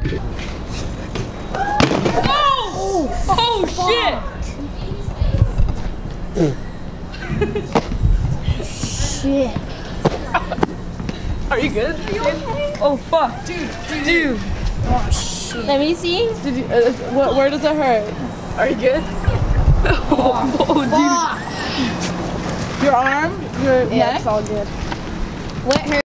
Oh shit! Shit. Are you good? Are you okay? Oh fuck, dude. Oh shit. Let me see. Did you? Where does it hurt? Are you good? Oh, dude. Your arm, your neck. It's all good. What hurt?